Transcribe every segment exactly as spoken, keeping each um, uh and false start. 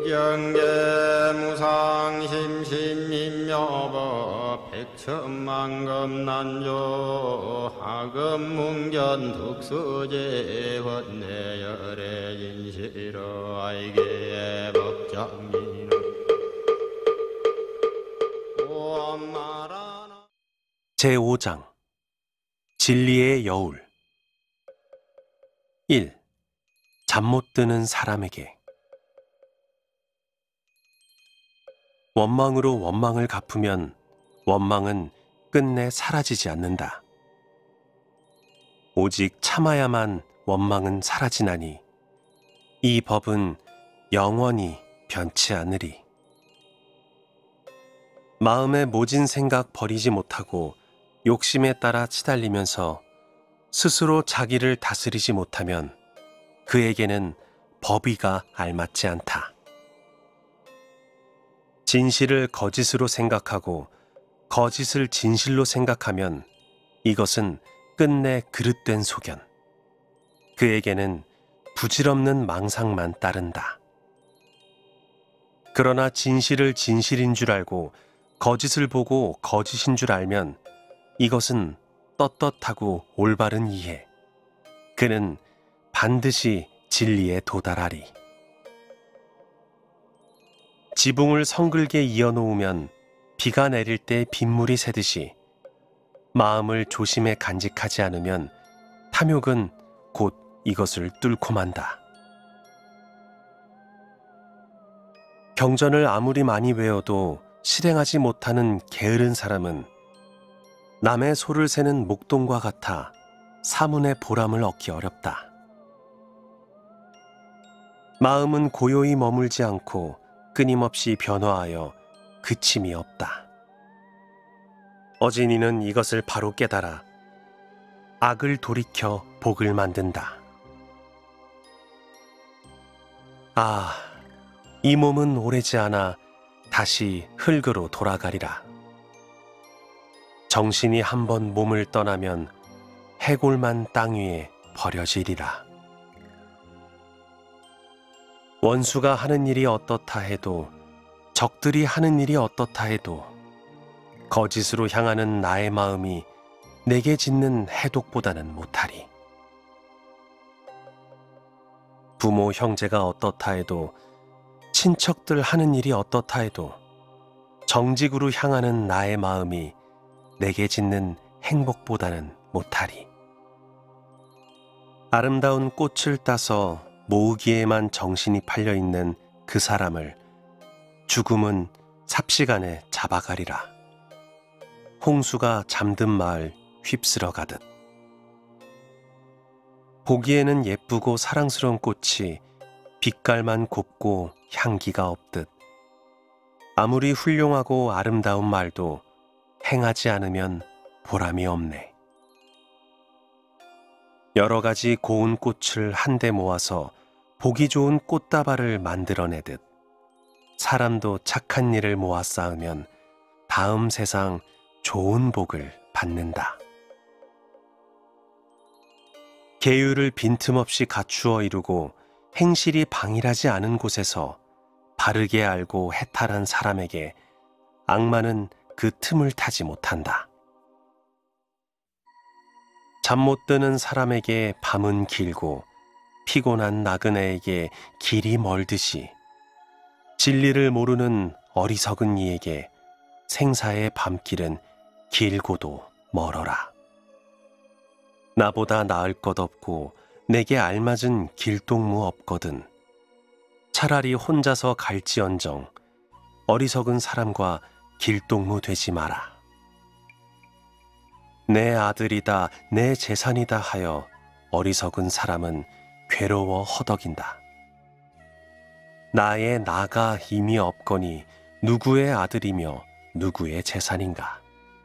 경계 무상심신민묘법 백천만금 난조 하금 뭉견 득수제 헌내열의 진실어 아이게 법장이는 제오 장 진리의 여울. 일. 잠 못 드는 사람에게. 원망으로 원망을 갚으면 원망은 끝내 사라지지 않는다. 오직 참아야만 원망은 사라지나니 이 법은 영원히 변치 않으리. 마음의 모진 생각 버리지 못하고 욕심에 따라 치달리면서 스스로 자기를 다스리지 못하면 그에게는 법의가 알맞지 않다. 진실을 거짓으로 생각하고 거짓을 진실로 생각하면 이것은 끝내 그릇된 소견. 그에게는 부질없는 망상만 따른다. 그러나 진실을 진실인 줄 알고 거짓을 보고 거짓인 줄 알면 이것은 떳떳하고 올바른 이해. 그는 반드시 진리에 도달하리. 지붕을 성글게 이어놓으면 비가 내릴 때 빗물이 새듯이 마음을 조심해 간직하지 않으면 탐욕은 곧 이것을 뚫고 만다. 경전을 아무리 많이 외워도 실행하지 못하는 게으른 사람은 남의 소를 세는 목동과 같아 사문의 보람을 얻기 어렵다. 마음은 고요히 머물지 않고 끊임없이 변화하여 그침이 없다. 어진이는 이것을 바로 깨달아 악을 돌이켜 복을 만든다. 아, 이 몸은 오래지 않아 다시 흙으로 돌아가리라. 정신이 한번 몸을 떠나면 해골만 땅 위에 버려지리라. 원수가 하는 일이 어떻다 해도 적들이 하는 일이 어떻다 해도 거짓으로 향하는 나의 마음이 내게 짓는 해독보다는 못하리. 부모 형제가 어떻다 해도 친척들 하는 일이 어떻다 해도 정직으로 향하는 나의 마음이 내게 짓는 행복보다는 못하리. 아름다운 꽃을 따서 모으기에만 정신이 팔려있는 그 사람을 죽음은 삽시간에 잡아가리라. 홍수가 잠든 마을 휩쓸어 가듯. 보기에는 예쁘고 사랑스러운 꽃이 빛깔만 곱고 향기가 없듯 아무리 훌륭하고 아름다운 말도 행하지 않으면 보람이 없네. 여러 가지 고운 꽃을 한데 모아서 보기 좋은 꽃다발을 만들어내듯 사람도 착한 일을 모아 쌓으면 다음 세상 좋은 복을 받는다. 계율을 빈틈없이 갖추어 이루고 행실이 방일하지 않은 곳에서 바르게 알고 해탈한 사람에게 악마는 그 틈을 타지 못한다. 잠 못 드는 사람에게 밤은 길고 피곤한 나그네에게 길이 멀듯이 진리를 모르는 어리석은 이에게 생사의 밤길은 길고도 멀어라. 나보다 나을 것 없고 내게 알맞은 길동무 없거든. 차라리 혼자서 갈지언정 어리석은 사람과 길동무 되지 마라. 내 아들이다 내 재산이다 하여 어리석은 사람은 괴로워 허덕인다. 나의 나가 이미 없거니 누구의 아들이며 누구의 재산인가.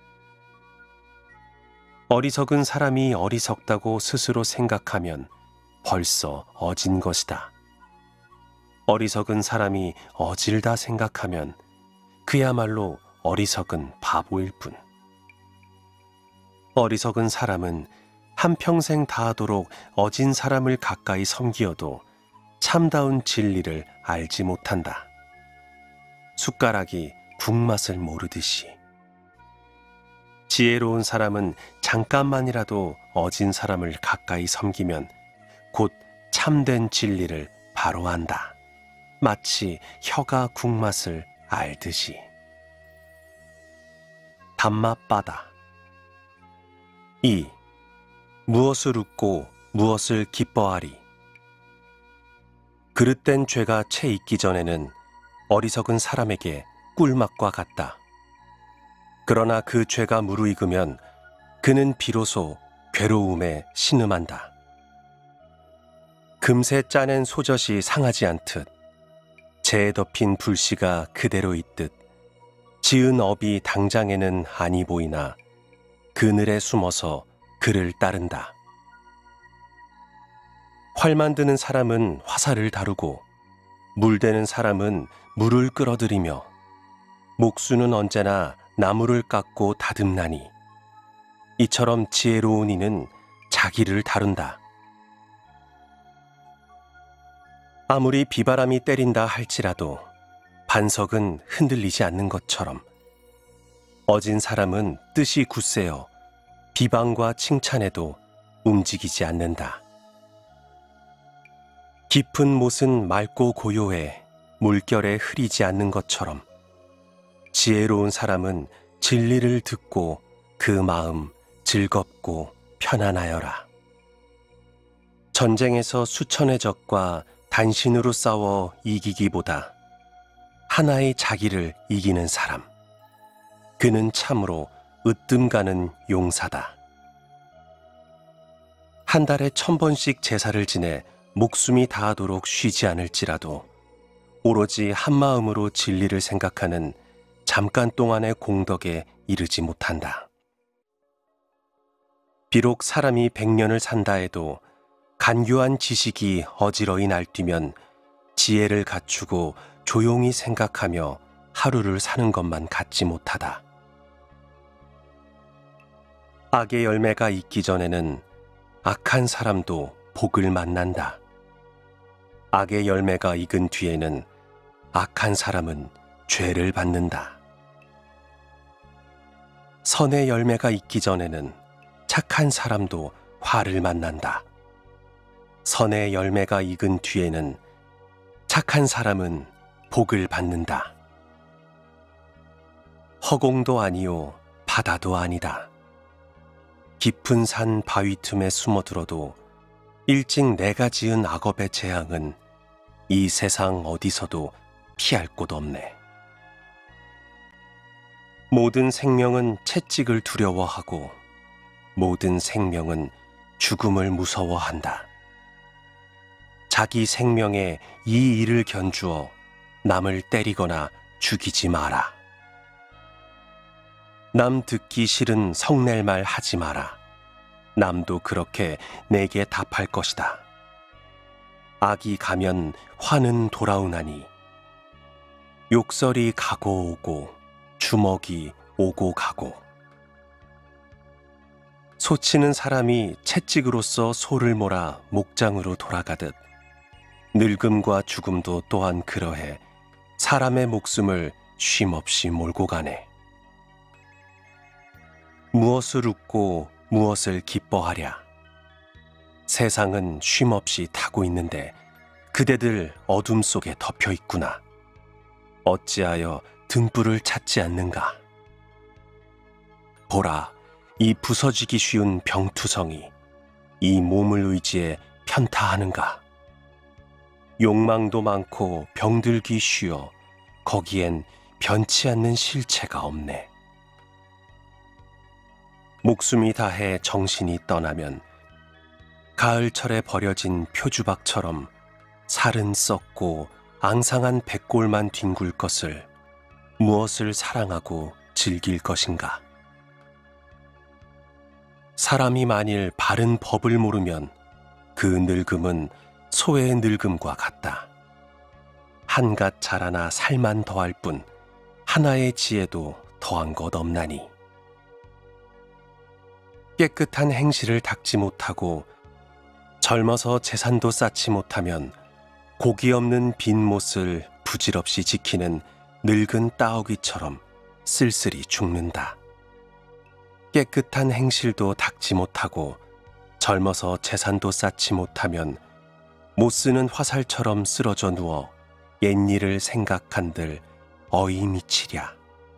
어리석은 사람이 어리석다고 스스로 생각하면 벌써 어진 것이다. 어리석은 사람이 어질다 생각하면 그야말로 어리석은 바보일 뿐. 어리석은 사람은 한평생 다하도록 어진 사람을 가까이 섬기어도 참다운 진리를 알지 못한다. 숟가락이 국맛을 모르듯이. 지혜로운 사람은 잠깐만이라도 어진 사람을 가까이 섬기면 곧 참된 진리를 바로 안다. 마치 혀가 국맛을 알듯이. 단맛바다. 이. 무엇을 웃고 무엇을 기뻐하리. 그릇된 죄가 채 익기 전에는 어리석은 사람에게 꿀맛과 같다. 그러나 그 죄가 무르익으면 그는 비로소 괴로움에 신음한다. 금세 짜낸 소젖이 상하지 않듯 재에 덮인 불씨가 그대로 있듯 지은 업이 당장에는 아니 보이나 그늘에 숨어서 그를 따른다. 활 만드는 사람은 화살을 다루고 물대는 사람은 물을 끌어들이며 목수는 언제나 나무를 깎고 다듬나니 이처럼 지혜로운 이는 자기를 다룬다. 아무리 비바람이 때린다 할지라도 반석은 흔들리지 않는 것처럼 어진 사람은 뜻이 굳세어 비방과 칭찬에도 움직이지 않는다. 깊은 못은 맑고 고요해 물결에 흐리지 않는 것처럼 지혜로운 사람은 진리를 듣고 그 마음 즐겁고 편안하여라. 전쟁에서 수천의 적과 단신으로 싸워 이기기보다 하나의 자기를 이기는 사람, 그는 참으로 으뜸 가는 용사다. 한 달에 천 번씩 제사를 지내 목숨이 다하도록 쉬지 않을지라도 오로지 한마음으로 진리를 생각하는 잠깐 동안의 공덕에 이르지 못한다. 비록 사람이 백년을 산다 해도 간교한 지식이 어지러이 날뛰면 지혜를 갖추고 조용히 생각하며 하루를 사는 것만 같지 못하다. 악의 열매가 있기 전에는 악한 사람도 복을 만난다. 악의 열매가 익은 뒤에는 악한 사람은 죄를 받는다. 선의 열매가 있기 전에는 착한 사람도 화를 만난다. 선의 열매가 익은 뒤에는 착한 사람은 복을 받는다. 허공도 아니요 바다도 아니다. 깊은 산 바위 틈에 숨어들어도 일찍 내가 지은 악업의 재앙은 이 세상 어디서도 피할 곳 없네. 모든 생명은 채찍을 두려워하고 모든 생명은 죽음을 무서워한다. 자기 생명에 이 일을 견주어 남을 때리거나 죽이지 마라. 남 듣기 싫은 성낼 말 하지 마라. 남도 그렇게 내게 답할 것이다. 악이 가면 화는 돌아오나니 욕설이 가고 오고 주먹이 오고 가고. 소치는 사람이 채찍으로써 소를 몰아 목장으로 돌아가듯 늙음과 죽음도 또한 그러해 사람의 목숨을 쉼없이 몰고 가네. 무엇을 웃고 무엇을 기뻐하랴. 세상은 쉼없이 타고 있는데 그대들 어둠 속에 덮여 있구나. 어찌하여 등불을 찾지 않는가. 보라, 이 부서지기 쉬운 병투성이 이 몸을 의지해 편타하는가. 욕망도 많고 병들기 쉬워 거기엔 변치 않는 실체가 없네. 목숨이 다해 정신이 떠나면 가을철에 버려진 표주박처럼 살은 썩고 앙상한 백골만 뒹굴 것을 무엇을 사랑하고 즐길 것인가. 사람이 만일 바른 법을 모르면 그 늙음은 소의 늙음과 같다. 한갓 자라나 살만 더할 뿐 하나의 지혜도 더한 것 없나니. 깨끗한 행실을 닦지 못하고 젊어서 재산도 쌓지 못하면 고기 없는 빈 못을 부질없이 지키는 늙은 따오기처럼 쓸쓸히 죽는다. 깨끗한 행실도 닦지 못하고 젊어서 재산도 쌓지 못하면 못 쓰는 화살처럼 쓰러져 누워 옛일을 생각한들 어이 미치랴.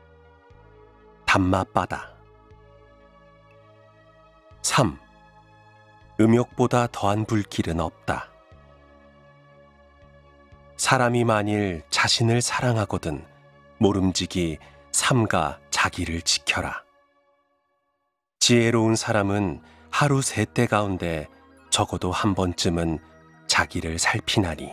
담마빠다. 삼. 음욕보다 더한 불길은 없다. 사람이 만일 자신을 사랑하거든 모름지기 삼가 자기를 지켜라. 지혜로운 사람은 하루 세 때 가운데 적어도 한 번쯤은 자기를 살피나니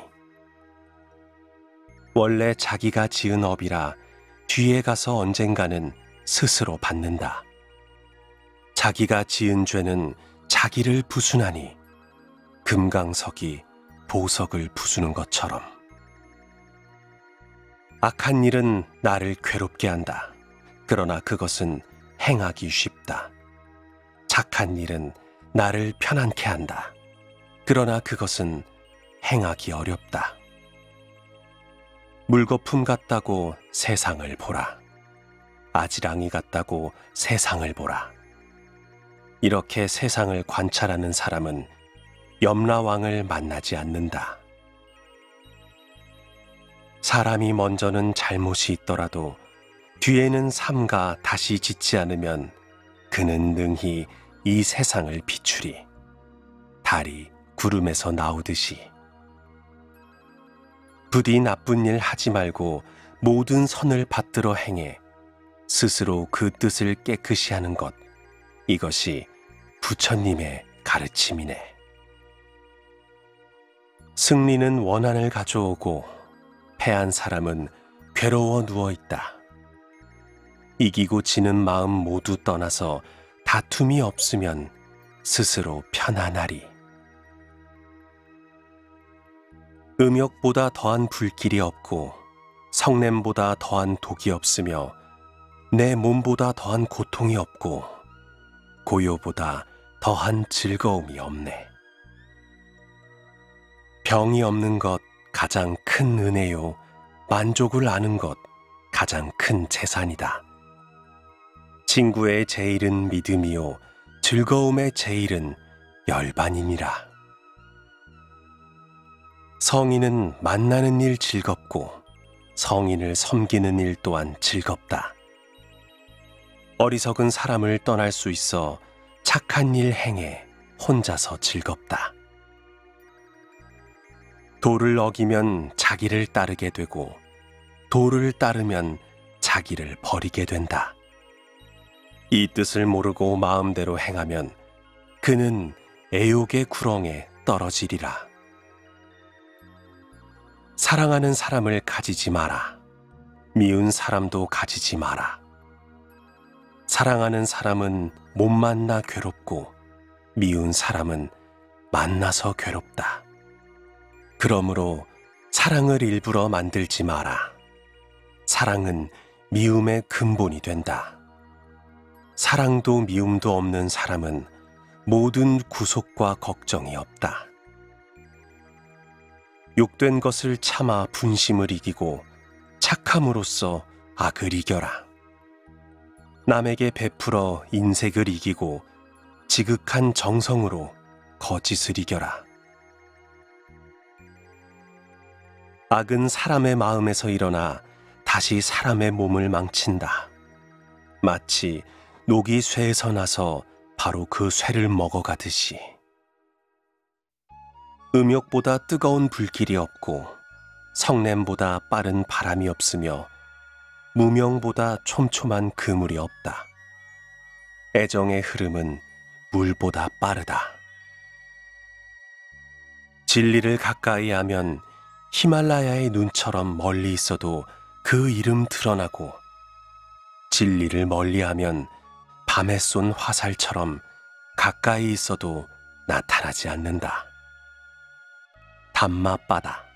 원래 자기가 지은 업이라 뒤에 가서 언젠가는 스스로 받는다. 자기가 지은 죄는 자기를 부수나니 금강석이 보석을 부수는 것처럼. 악한 일은 나를 괴롭게 한다. 그러나 그것은 행하기 쉽다. 착한 일은 나를 편안케 한다. 그러나 그것은 행하기 어렵다. 물거품 같다고 세상을 보라. 아지랑이 같다고 세상을 보라. 이렇게 세상을 관찰하는 사람은 염라왕을 만나지 않는다. 사람이 먼저는 잘못이 있더라도 뒤에는 삼가 다시 짓지 않으면 그는 능히 이 세상을 비추리. 달이 구름에서 나오듯이. 부디 나쁜 일 하지 말고 모든 선을 받들어 행해 스스로 그 뜻을 깨끗이 하는 것. 이것이 부처님의 가르침이네. 승리는 원한을 가져오고 패한 사람은 괴로워 누워있다. 이기고 지는 마음 모두 떠나서 다툼이 없으면 스스로 편안하리. 음욕보다 더한 불길이 없고 성냄보다 더한 독이 없으며 내 몸보다 더한 고통이 없고 고요보다 더한 즐거움이 없네. 병이 없는 것 가장 큰 은혜요, 만족을 아는 것 가장 큰 재산이다. 친구의 제일은 믿음이요, 즐거움의 제일은 열반이니라. 성인은 만나는 일 즐겁고 성인을 섬기는 일 또한 즐겁다. 어리석은 사람을 떠날 수 있어 착한 일 행해 혼자서 즐겁다. 도를 어기면 자기를 따르게 되고 도를 따르면 자기를 버리게 된다. 이 뜻을 모르고 마음대로 행하면 그는 애욕의 구렁에 떨어지리라. 사랑하는 사람을 가지지 마라. 미운 사람도 가지지 마라. 사랑하는 사람은 못 만나 괴롭고 미운 사람은 만나서 괴롭다. 그러므로 사랑을 일부러 만들지 마라. 사랑은 미움의 근본이 된다. 사랑도 미움도 없는 사람은 모든 구속과 걱정이 없다. 욕된 것을 참아 분심을 이기고 착함으로써 악을 이겨라. 남에게 베풀어 인색을 이기고 지극한 정성으로 거짓을 이겨라. 악은 사람의 마음에서 일어나 다시 사람의 몸을 망친다. 마치 녹이 쇠에서 나서 바로 그 쇠를 먹어가듯이. 음욕보다 뜨거운 불길이 없고 성냄보다 빠른 바람이 없으며 무명보다 촘촘한 그물이 없다. 애정의 흐름은 물보다 빠르다. 진리를 가까이 하면 히말라야의 눈처럼 멀리 있어도 그 이름 드러나고 진리를 멀리하면 밤에 쏜 화살처럼 가까이 있어도 나타나지 않는다. 담마빠다.